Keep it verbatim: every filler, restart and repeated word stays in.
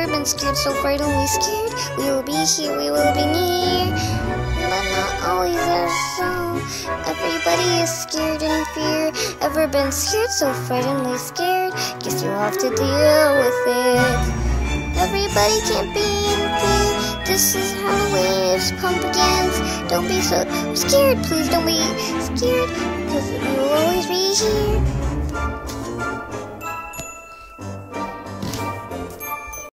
ever been scared, so frightenly scared? We will be here, we will be near, but not always as so. Everybody is scared and fear. Ever been scared, so frightenly scared? Guess you'll have to deal with it. Everybody can't be in fear. This is Halloween, it's pumpkins. Don't be so scared, please don't be scared, because we will always be here.